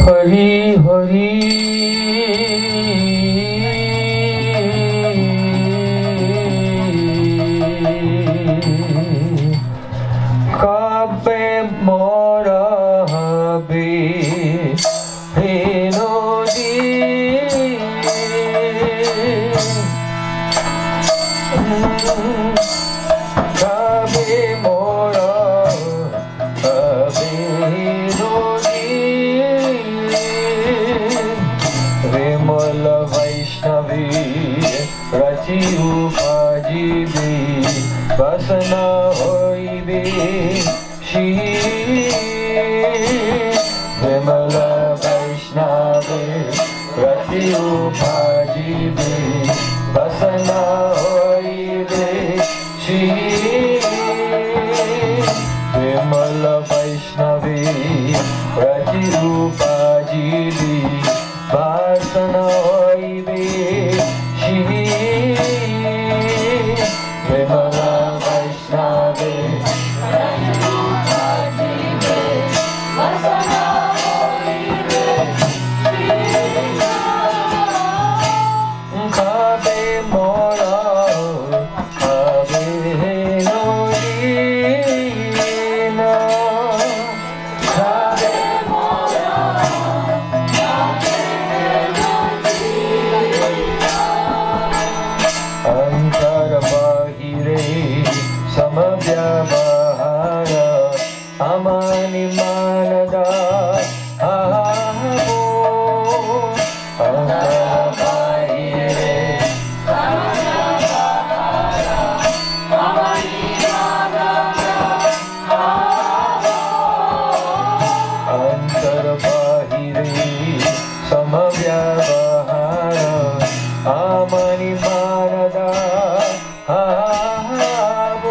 हरि हरि कबे मोर हबे हेनोदी कबे मोर हबे हेनोदी विमल वैष्णवी रचि उपजीवी बसन होइबे श्री विमल वैष्णवी रचि उपजीवी बसन होइबे श्री विमल वैष्णवी रचि उपजीवी बसन होइबे श्री विमल वैष्णवी कबे मोर हबे हेनोदीन कबे मोर अंतर बाहिरे समव्यवहार अमानि मानदा आहो अंतर बाहिरे अंतर बाहिरे समव्यवहार अमानि मानदा आहो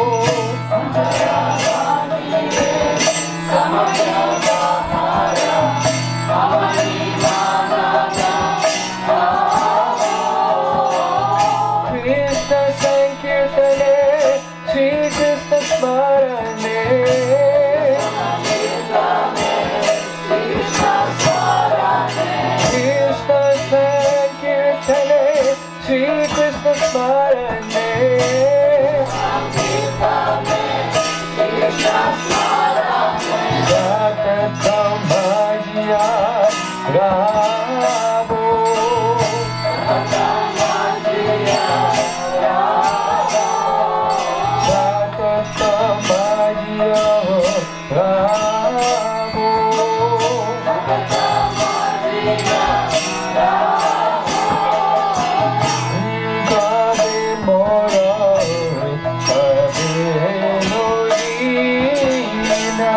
कृष्ण संकीर्तने श्री कृष्ण स्मरणे कृष्ण संकीर्तने श्री कृष्ण स्मरणे सततं भजिया रामो सततं भजिया रामो कबे मोर हबे हेनोदीना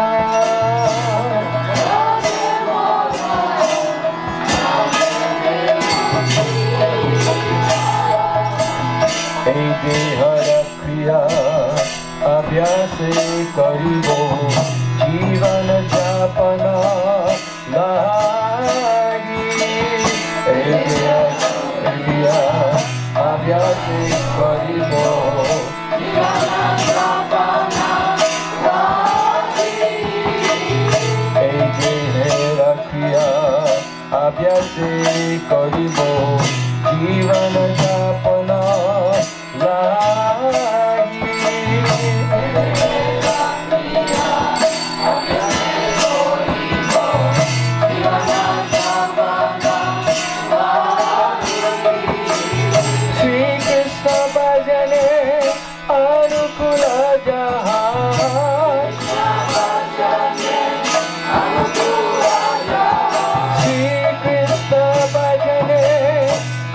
এই দেহর ক্রিয়া अभ्यास करिबो जीवन यापन लागि এই দেহর ক্রিয়া अभ्यास करिबो এই দেহর ক্রিয়া अभ्यास करिबो जीवन यापन लागि श्री कृष्ण भजने अनुकूल जहान श्री कृष्ण भजने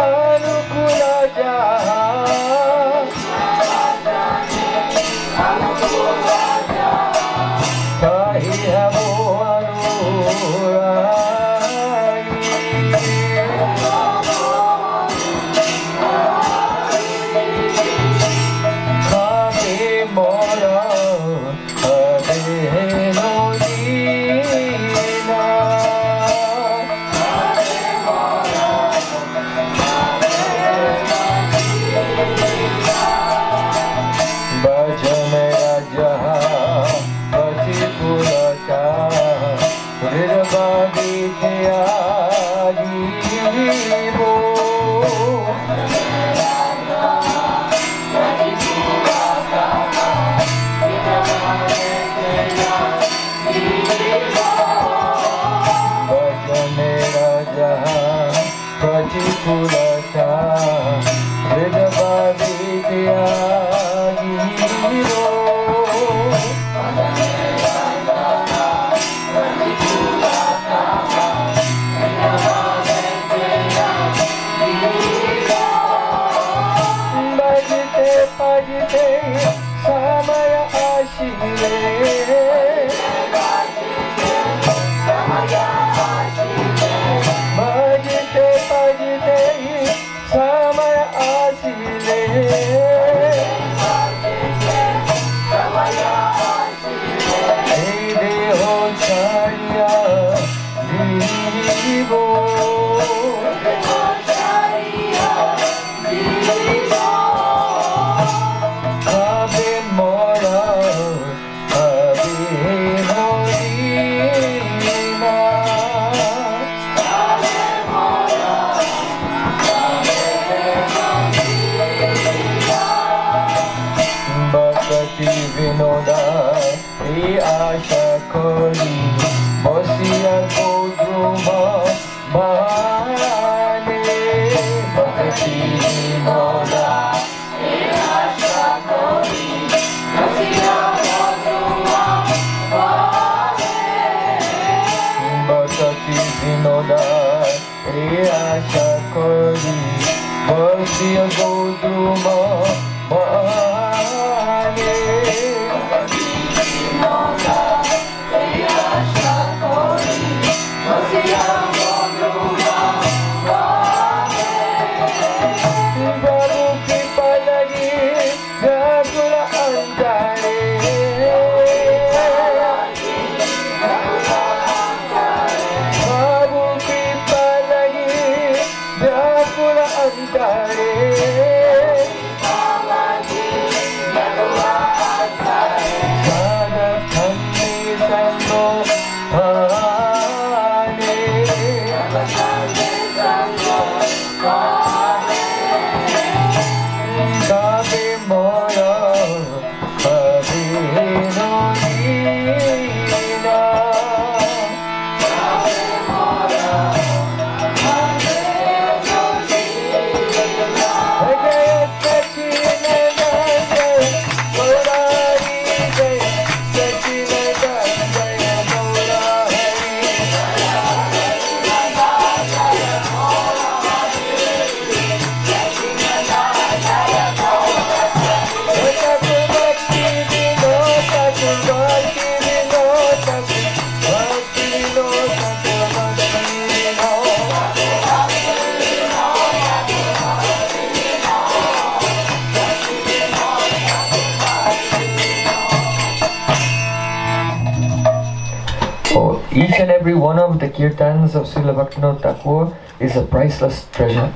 Each and every one of the kirtans of Srila Bhaktivinoda Thakur is a priceless treasure.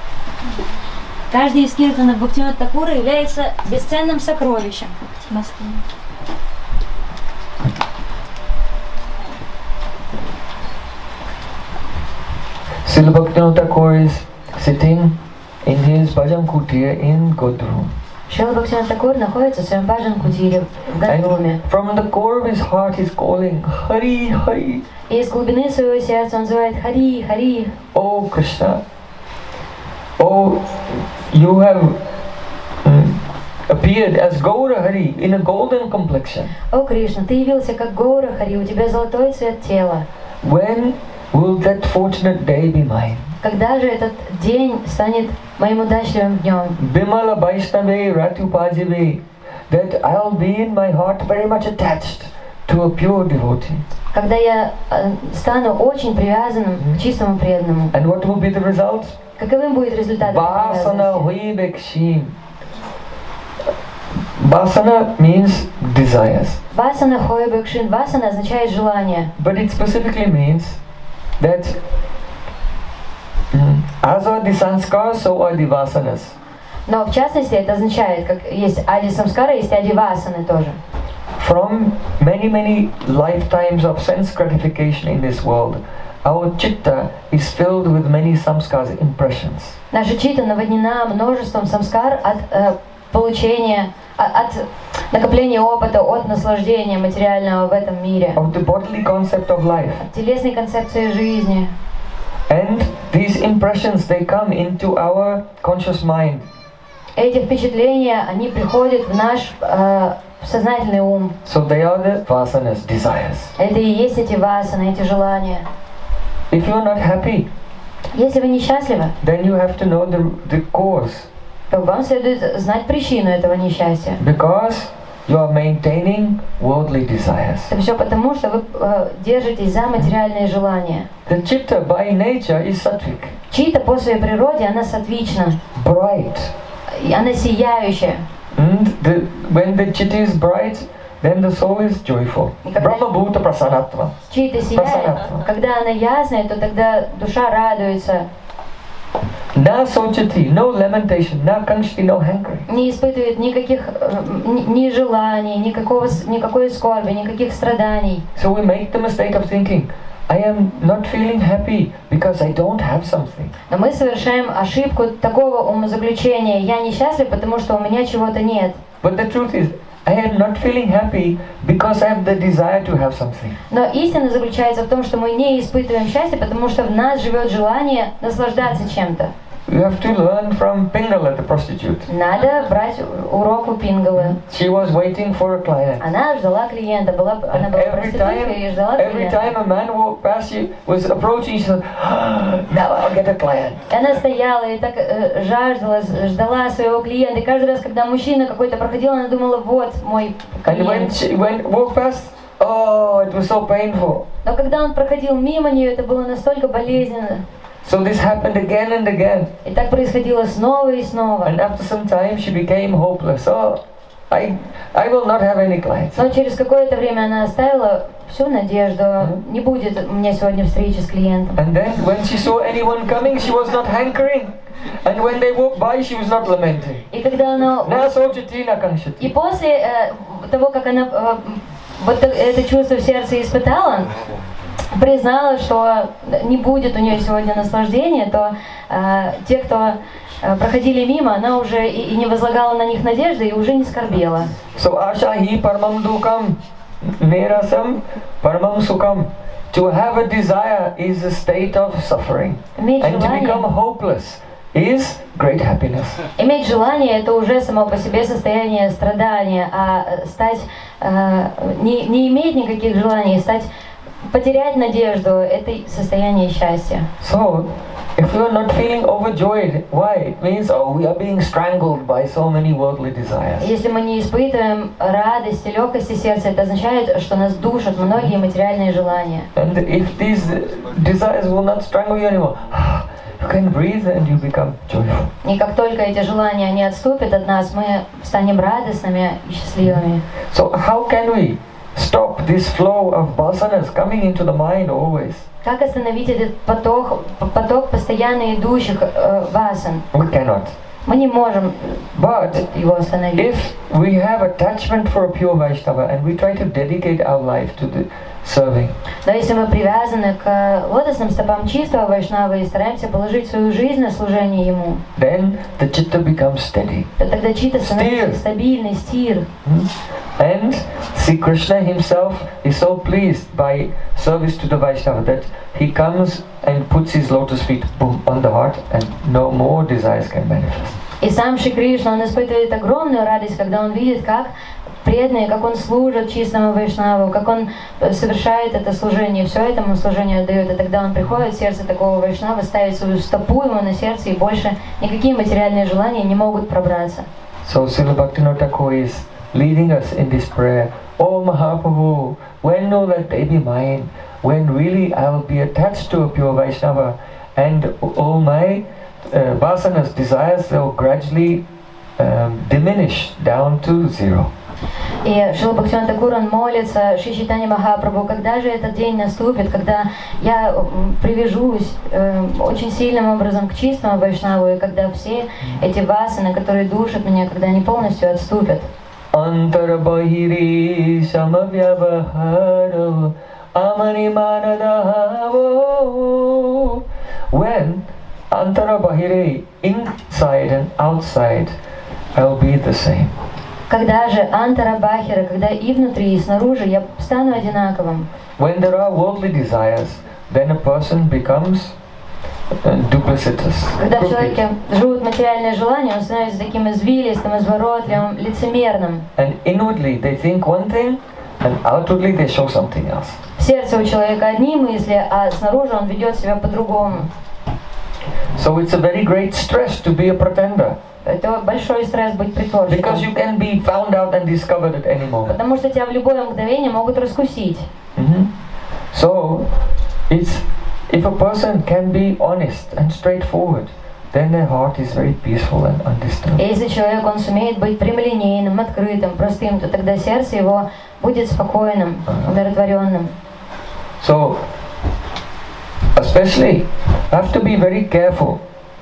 Каждый из киртанов Бхактивинода Такура является бесценным сокровищем. Srila Bhaktivinoda Thakur is sitting in his bhajan kutir in Godru. Шрила Бхактивинода Такур находится в своем баджан-кутире в Гадруме. From the core of his heart he's calling Hari Hari. И из глубины своего сердца он называет Хари, Хари. Oh Krishna, oh, you have appeared as Gaura Hari in a golden complexion. О Кришна, ты явился как Гаура Хари, у тебя золотой цвет тела. When will that fortunate day be mine? Когда же этот день станет моим удачливым днем? Bimala Vaishnave Ratupajive, that I'll be in my heart very much attached to a pure devotee. Когда я стану очень привязанным к чистому преданному. And what will be the result? Каковым будет результат? Vasana Huibekshim. Vasana means desires. Васана Хойбекшин. Васана означает желание. But it specifically means that as are the sanskars, so are the vasanas. Но в частности это означает, как есть ади самскара, есть ади васаны тоже. From many lifetimes of sense gratification in this world, our chitta is filled with many samskars, impressions. Наша чита наводнена множеством самскар от получения, от накопления опыта, от наслаждения материального в этом мире, Of the bodily concept of life. от телесной концепции жизни. And these impressions, they come into our conscious mind. Эти впечатления, они приходят в наш сознательный ум. So they are the vasanas, desires. Это и есть эти васаны, эти желания. If you are not happy, Если вы несчастливы, then you have to know the cause. то вам следует знать причину этого несчастья. Because you are maintaining worldly desires. Это все потому, что вы держитесь за материальные желания. The chitta by nature is sattvic, Чита по своей природе, она сатвична, bright. и она сияющая. And when the chitta is bright, then the soul is joyful. Brahma bhuta prasanatva. Чита сияет. Когда она ясная, то тогда душа радуется. Na sochati, no lamentation, na kanshti, no hankering. Не испытывает никаких ни желаний, никакой скорби, никаких страданий. So we make the mistake of thinking, I am not feeling happy because I don't have something. Но мы совершаем ошибку такого умозаключения: я несчастлив, потому что у меня чего-то нет. But the truth is, I am not feeling happy because I have the desire to have something. Но истина заключается в том, что мы не испытываем счастье, потому что в нас живет желание наслаждаться чем-то. You have to learn from Pingala, the prostitute. Надо брать урок у Пингалы. She was waiting for a client. Она ждала клиента, она была проституткой и ждала Every клиента. time a man walked past, she was approaching, she said, now I'll get a client. И она стояла и так ждала своего клиента. И каждый раз, когда мужчина какой-то проходил, она думала: вот мой And when клиент. she walked past, oh, it was so painful. Но когда он проходил мимо нее, это было настолько болезненно. So this happened again and again. И так происходило снова и снова. And after some time, she became hopeless. Oh, I will not have any clients. Но через какое-то время она оставила всю надежду. Не будет у меня сегодня встречи с клиентом. And then when she saw anyone coming, she was not hankering. And when they walked by, she was not lamenting. И когда она... Na sochati, na kanshati. И после того, как она вот это чувство в сердце испытала, признала, что не будет у нее сегодня наслаждения, то те, кто проходили мимо, она уже и не возлагала на них надежды и уже не скорбела. So ashahi paramam dukam nerasam paramam sukam. To have a desire is a state of suffering. And to become hopeless is great happiness. Иметь желание — это уже само по себе состояние страдания, а стать не иметь никаких желаний, потерять надежду — это состояние счастья. So, if you are not feeling overjoyed, why? It means, oh, we are being strangled by so many worldly desires. Если мы не испытываем радости, легкости сердца, это означает, что нас душат многие материальные желания. And if these desires will not strangle you anymore, you can breathe and you become joyful. И как только эти желания они отступят от нас, мы станем радостными и счастливыми. So, how can we stop this flow of vasanas coming into the mind always? Как остановить этот поток постоянно идущих васан? We cannot. Мы не можем его остановить. If we have attachment for a pure Vaishnava and we try to dedicate our life to the serving, Но если мы привязаны к лотосным стопам чистого Вайшнавы и стараемся положить свою жизнь на служение ему, then the chitta becomes steady. то тогда чита становится стабильной, стир. And Sri Krishna himself is so pleased by service to the Vaishnava that he comes and puts his lotus feet boom, on the heart and no more desires can manifest. И сам Шри Кришна, он испытывает огромную радость, когда он видит, как преданные, как он служит чистому Вайшнаву, как он совершает это служение, все этому служению отдает. И тогда он приходит в сердце такого Вайшнава, ставит свою стопу ему на сердце, и больше никакие материальные желания не могут пробраться. So Srila Bhaktivinoda Thakur is leading us in this prayer. Oh Mahaprabhu, when will that day be mine? When really I will be attached to a pure Vaishnava and all my vasanas, desires, will gradually diminish down to zero. И Шрила Бхактивинода Тхакур, он молится Шри Чайтанья Махапрабху, когда же этот день наступит, когда я привяжусь очень сильным образом к чистому Вайшнаву, и когда все эти васаны, которые душат меня, когда они полностью отступят. Antara bahiri samavyavaharo amani manadahavo. When antara bahire, inside and outside, I'll be the same. Когда же антара бахира, когда и внутри, и снаружи, я стану одинаковым. When there are worldly desires, then a person becomes duplicitous. Когда в человеке живут материальные желания, он становится таким извилистым, изворотливым, лицемерным. And inwardly they think one thing, and outwardly they show something else. В сердце у человека одни мысли, а снаружи он ведет себя по-другому. So it's a very great stress to be a pretender. Это большой стресс быть притворщиком. Because you can be found out and discovered at any moment. Потому что тебя в любое мгновение могут раскусить. So, it's if a person can be honest and straightforward, then their heart is very peaceful and undisturbed. Если человек он сумеет быть прямолинейным, открытым, простым, то тогда сердце его будет спокойным, умиротворенным. So, especially, have to be very careful,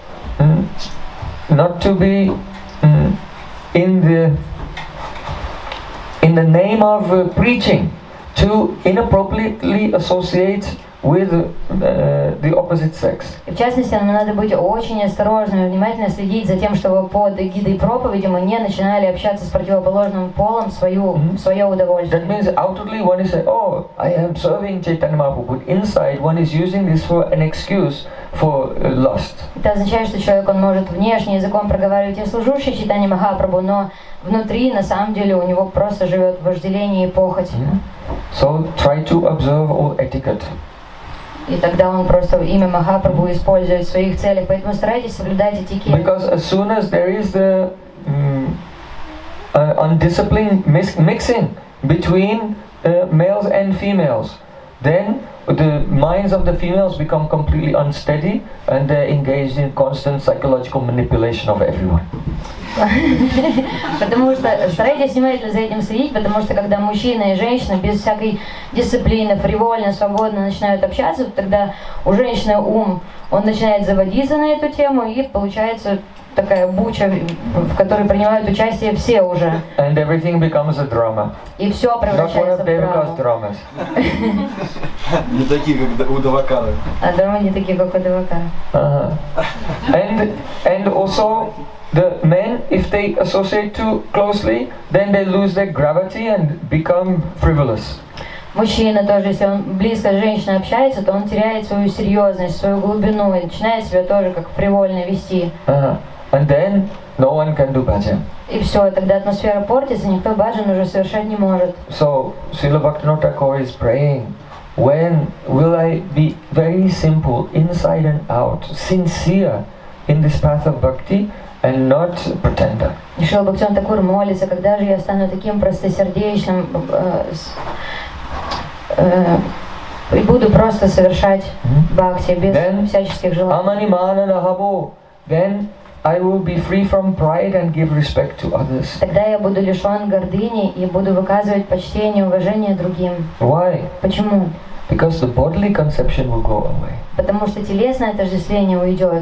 not to be in the name of preaching, to inappropriately associate with the opposite sex. В частности, нам надо быть очень осторожными, внимательно следить за тем, чтобы под эгидой проповеди мы не начинали общаться с противоположным полом в свое удовольствие. That means outwardly one is saying, oh, I am serving Chaitanya Mahaprabhu, but inside one is using this for an excuse for lust. Это означает, что человек он может внешне языком проговаривать «я служущий Чайтанье Махапрабху», но внутри на самом деле у него просто живет вожделение и похоть. So try to observe all etiquette. И тогда он просто имя Махапрабху использует в своих целях, поэтому старайтесь соблюдать этикет. Because as soon as there is the undisciplined mixing between males and females, then the minds of the females become completely unsteady and they're engaged in constant psychological manipulation of everyone. Потому что старайтесь внимательно за этим следить, потому что когда мужчина и женщина без всякой дисциплины, фривольно, свободно начинают общаться, тогда у женщины ум, он начинает заводиться на эту тему, и получается такая буча, в которой принимают участие все уже. And everything becomes a drama. И все превращается в драму. Не такие, как у Девакара. А драмы не такие, как у Девакара. And also the men, if they associate too closely, then they lose their gravity and become frivolous. Мужчина тоже, если он близко с женщиной общается, то он теряет свою серьезность, свою глубину и начинает себя тоже как фривольно вести. And then no one can do bhajan. И все, тогда атмосфера портится, никто баджан уже совершать не может. So Srila Bhaktivinoda Thakur is praying, when will I be very simple, inside and out, sincere in this path of bhakti and not pretender. Шрила Бхактивинода Тхакур молится, когда же я стану таким простосердечным и буду просто совершать бхакти без всяческих желаний. Then I will be free from pride and give respect to others. Тогда я буду лишен гордыни и буду выказывать почтение и уважение другим. Why? Почему? Because the bodily conception will go away. Потому что телесное отождествление уйдет.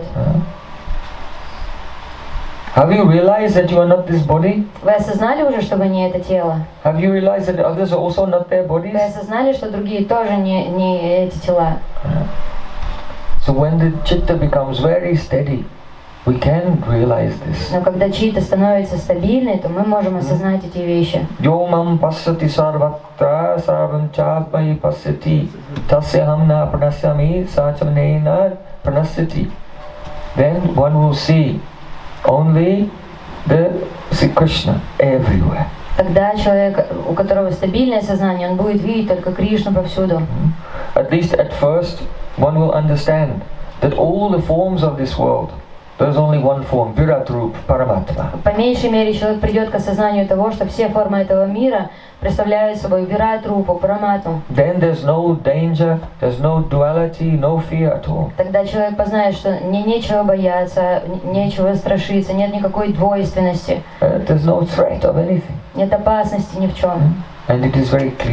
Have you realized that you are not this body? Вы осознали уже, что вы не это тело? Have you realized that others are also not their bodies? Вы осознали, что другие тоже не эти тела? So when the chitta becomes very steady, we can realize this. Но когда чита становится стабильной, то мы можем осознать эти вещи. Yo mam pasati sarvatra sarvam chapai pasati tasyaham na pranasyami sachamnena pranasyati. Then one will see only the Sri Krishna everywhere. Тогда человек, у которого стабильное сознание, он будет видеть только Кришну повсюду. At least at first, one will understand that all the forms of this world, there's only one form, Virat Rup, Paramatma. По меньшей мере человек придет к осознанию того, что все формы этого мира представляют собой Вират Рупу, Параматму. Then there's no danger, there's no duality, no fear at all. Тогда человек познает, что нечего бояться, нечего страшиться, нет никакой двойственности. There's no threat of anything. Нет опасности ни в чем. And it is very clear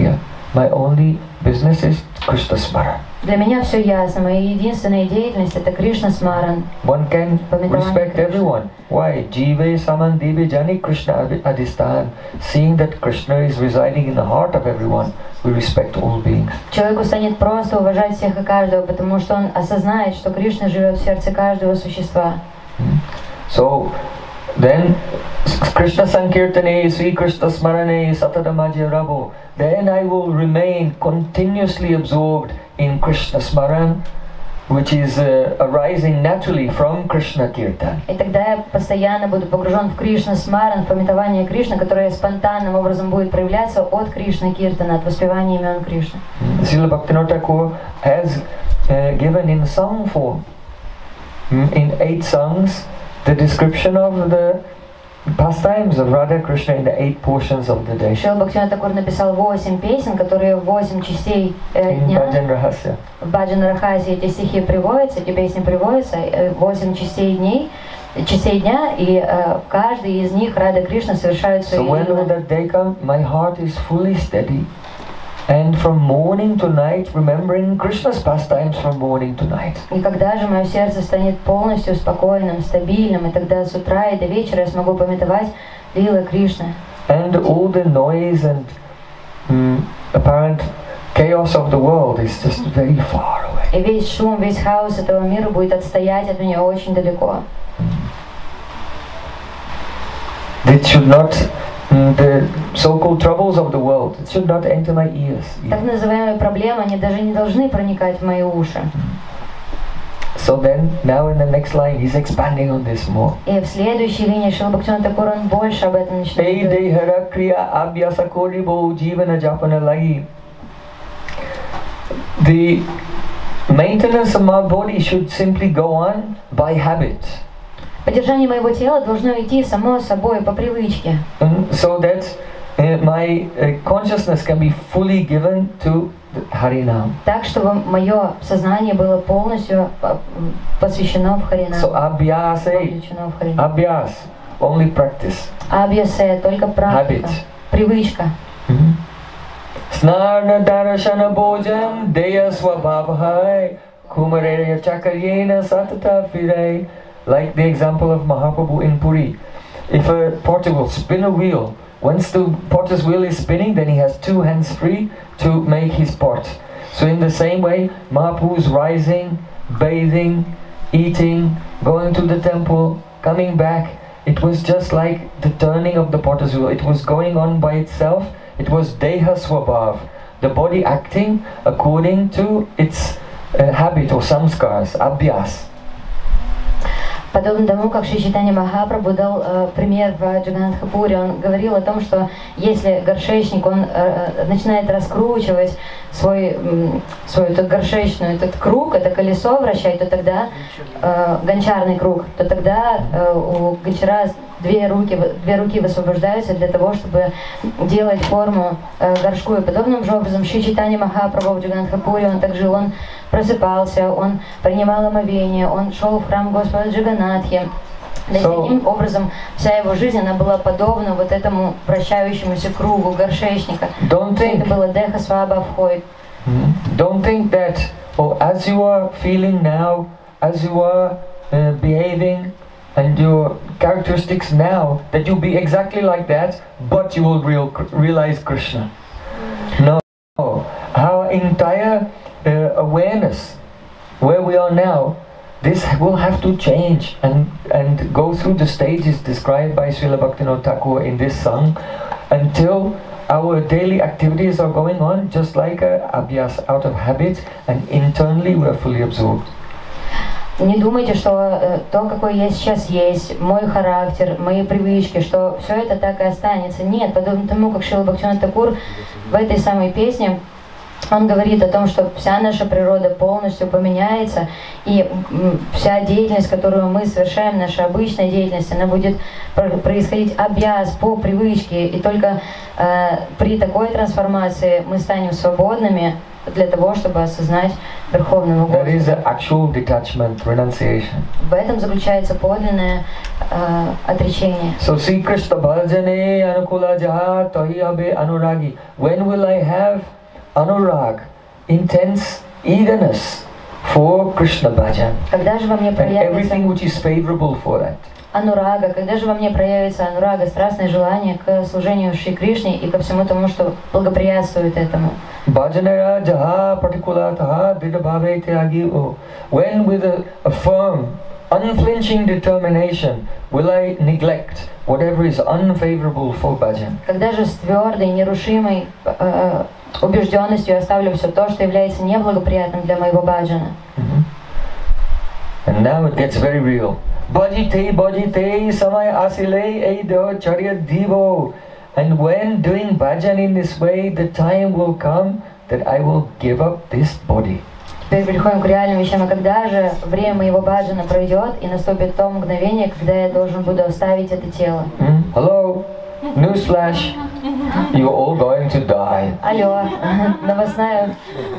my only business is Krishna Smara. Для меня все ясно. Моя единственная деятельность это Кришна Смаран. One can respect everyone. Why? Jive saman devi jani Krishna adhistan. Seeing that Krishna is residing in the heart of everyone, we respect all beings. Человеку станет просто уважать всех и каждого, потому что он осознает, что Кришна живет в сердце каждого существа. So then Krishna Sankirtane, Sri Krishna Smarane, Satadamaja Rabo. Then I will remain continuously absorbed in Krishna Smaran, which is arising naturally from Krishna Kirtan. И тогда я постоянно буду погружен в Кришна Смаран, в пометование Кришны, которое спонтанным образом будет проявляться от Кришна Киртана, от воспевания имен Кришны. Srila Bhaktivinoda Thakur has given in song form, in 8 songs, the description of the pastimes of Radha Krishna in the 8 portions of the day. Шрила Бхактивинода Тхакур написал 8 песен, которые в 8 частей дня. Bhajan Rahasya. В Баджан Рахасе эти стихи приводятся, эти песни приводятся, 8 частей дня, и в каждой из них Рада Кришна совершают свои So when will that day come? My heart is fully steady. And from morning to night, remembering Krishna's pastimes from morning to night. И когда же мое сердце станет полностью спокойным, стабильным, и тогда с утра и до вечера я смогу памятовать лилы Кришны. And all the noise and apparent chaos of the world is just very far away. И весь шум, весь хаос этого мира будет отстоять от меня очень далеко. It should not, the so-called troubles of the world, it should not enter my ears. Так называемые проблемы, они даже не должны проникать в мои уши. So then, now in the next line, he's expanding on this more. И в следующей линии Шрила Бхактивинода Тхакур он больше об этом начинает говорить. The maintenance of my body should simply go on by habit. Поддержание моего тела должно идти само собой по привычке. So that my consciousness can be fully given to Harinam. Так, чтобы мое сознание было полностью посвящено в Харинам. So abhyas, only practice. Абьясе, только практика, привычка. Snarna darashana bhojan deya swabhavahai kumareya chakaryena satata firai. Like the example of Mahaprabhu in Puri. If a potter will spin a wheel, once the potter's wheel is spinning, then he has 2 hands free to make his pot. So in the same way, Mahaprabhu is rising, bathing, eating, going to the temple, coming back. It was just like the turning of the potter's wheel. It was going on by itself. It was Deha Swabhav, the body acting according to its habit or samskars, abhyas. Подобно тому, как Шри Чайтанья Махапрабху дал пример в Джаганнатха-пуре, он говорил о том, что если горшечник, он начинает раскручивать свой этот горшечный этот круг, это колесо вращать, то тогда гончарный круг, то тогда у гончара две руки высвобождаются для того, чтобы делать форму горшку. И подобным же образом Шри Чайтанья Махапрабху в Джаганнатха-пуре, он так жил, он просыпался, он принимал омовение, он шел в храм Господа Джаганнатхи. И таким образом вся его жизнь, она была подобна вот этому вращающемуся кругу горшечника. Это было Деха Сваба Вхой. Don't think that, as you are feeling now, as you are behaving, and your characteristics now, that you'll be exactly like that, but you will realize Krishna. No, our entire awareness, where we are now, this will have to change and go through the stages described by Srila Bhaktivinoda Thakur in this song, until our daily activities are going on just like a abhyas, out of habit, and internally we are fully absorbed. Не думайте, что то, какой я сейчас есть, мой характер, мои привычки, что все это так и останется. Нет, подобно тому, как Шрила Бхактивинода Тхакур в этой самой песне, он говорит о том, что вся наша природа полностью поменяется, и вся деятельность, которую мы совершаем, наша обычная деятельность, она будет происходить абьяс, по привычке, и только при такой трансформации мы станем свободными для того, чтобы осознать Верховного Господа. That is the actual detachment, renunciation. В этом заключается подлинное отречение. So Sri Krishna bhajane anukula jaha tahi abe anuragi. When will I have anurag, intense eagerness for Krishna bhajan, Когда же во мне and проявится everything which is favorable for that. анурага, когда же во мне проявится анурага, страстное желание к служению Шри Кришне и ко всему тому, что благоприятствует этому. Bhajanera jaha particulataha didabhave tyagi. When with a firm, unflinching determination will I neglect whatever is unfavorable for bhajan. Когда же с твердой, нерушимой убежденностью оставлю все то, что является неблагоприятным для моего баджана. And now it gets very real. Bhajite samay asile eido charya divo. And when doing bhajan in this way, the time will come that I will give up this body. Теперь переходим к реальным вещам. А когда же время моего баджана пройдет и наступит то мгновение, когда я должен буду оставить это тело? Hello, newsflash, you're all going to die. Алло, новостная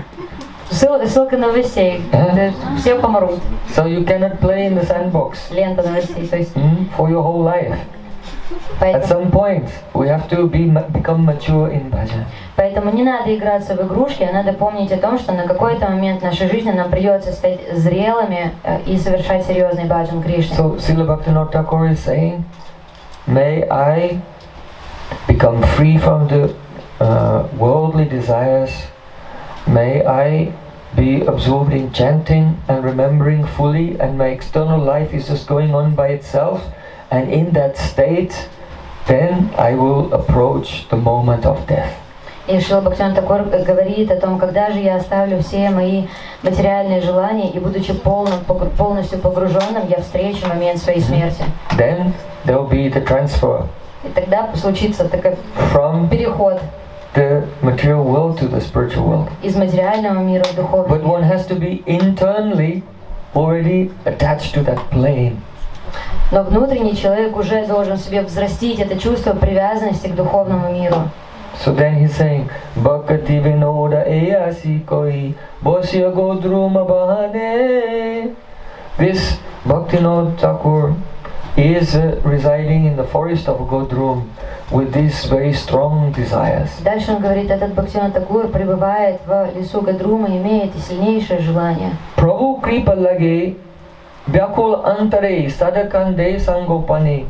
ссылка новостей. Все помрут. So you cannot play in the sandbox Лента новостей. То есть, for your whole life. At some point, we have to become mature in bhajan. Поэтому не надо играться в игрушки, а надо помнить о том, что на какой-то момент нашей жизни нам придется стать зрелыми и совершать серьезный баджан Кришны. So Srila Bhaktivinoda Thakur is saying, may I become free from the worldly desires, may I be absorbed in chanting and remembering fully, and my external life is just going on by itself, and in that state, then I will approach the moment of death. И Шрила Бхактивинода Тхакур говорит о том, когда же я оставлю все мои материальные желания и, будучи полностью погруженным, я встречу момент своей смерти. Then there will be the transfer. И тогда случится такой переход the material world to the spiritual world. Из материального мира в духовный But one has to be internally already attached to that plane. Но внутренний человек уже должен себе взрастить это чувство привязанности к духовному миру. So then he's saying, Bhakti vinoda eyasi koi bosya godruma bahane. This Bhaktivinoda Thakur is residing in the forest of Godrum with these very strong desires. Дальше он говорит, этот Бхактивинода Тхакур пребывает в лесу Гадрума, имеет и сильнейшее желание. Prabhu kripa lage vyakul antare sadakande sangopane.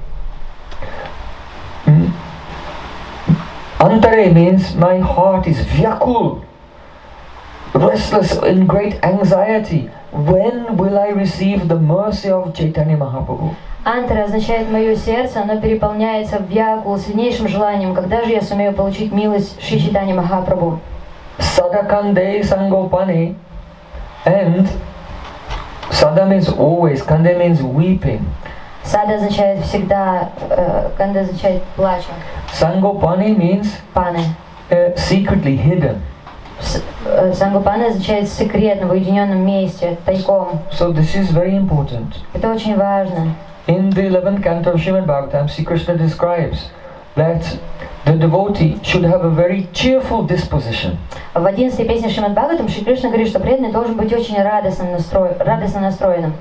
Antare means my heart is vyakul, restless, in great anxiety. When will I receive the mercy of Chaitanya Mahaprabhu? Антара означает мое сердце, оно переполняется вьякул сильнейшим желанием. Когда же я сумею получить милость Шри Чайтанья Махапрабху? Sadakande sangopane, and sada means always, kande means weeping. Сада означает всегда, канда означает плача. Sangopane means secretly hidden. Сангопана означает секретно, в уединенном месте, тайком. So this is very important. Это очень важно. In the 11th canto of Srimad Bhagavatam, Sri Krishna describes that the devotee should have a very cheerful disposition. В 11-й песне Шримад Бхагаватам Шри Кришна говорит, что преданный должен быть очень радостно настроенным.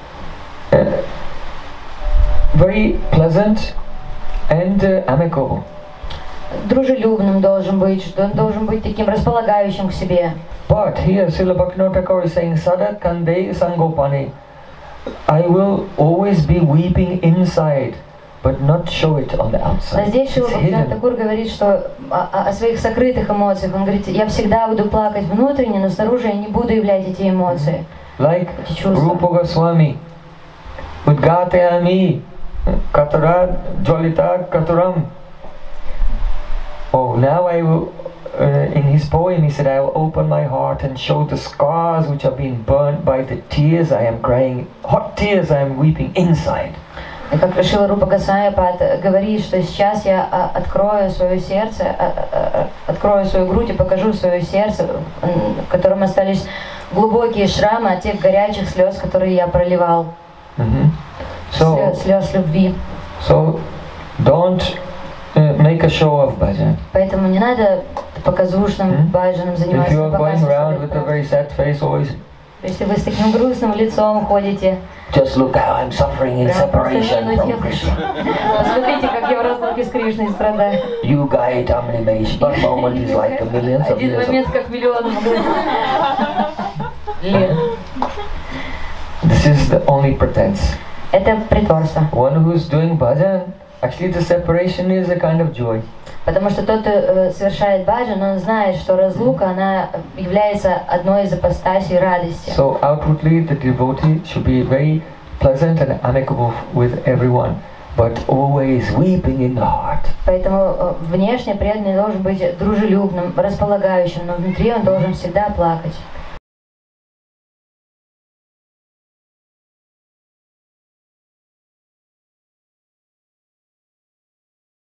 Very pleasant and amicable. Дружелюбным должен быть, что он должен быть таким располагающим к себе. But here Srila Bhaktivinoda Thakur is saying, Sadat Kande Sangopane, I will always be weeping inside, but not show it on the outside. Но здесь Шрила Бхактивинода Тхакур говорит, что о своих сокрытых эмоциях. Он говорит, я всегда буду плакать внутренне, но снаружи я не буду являть эти эмоции. Like Rupa Goswami, Udgatayami, Katara Jolita Kataram. Oh, now I will, in his poem he said, I will open my heart and show the scars which have been burnt by the tears I am crying, hot tears I am weeping inside. И как Шрила Рупа Госвами говорит, что сейчас я открою свое сердце, открою свою грудь и покажу свое сердце, в котором остались глубокие шрамы от тех горячих слез, которые я проливал. Слез любви. So don't make a show of bhajan. Поэтому не надо показушным баджаном заниматься. If you are going around with a very sad face always, если вы с таким грустным лицом ходите, Just look how I'm suffering in separation from Krishna. Посмотрите, как я в разлуке с Кришной страдаю. Yuga etam nimesh. One moment is like a millions of Один years. момент как миллион лет. This is the only pretense. Это притворство. One who's doing bhajan, actually the separation is a kind of joy. Потому что тот, кто совершает баджан, он знает, что разлука, она является одной из апостасий радости. So outwardly the devotee should be very pleasant and amicable with everyone, but always weeping in the heart. Поэтому внешне преданный должен быть дружелюбным, располагающим, но внутри он должен всегда плакать.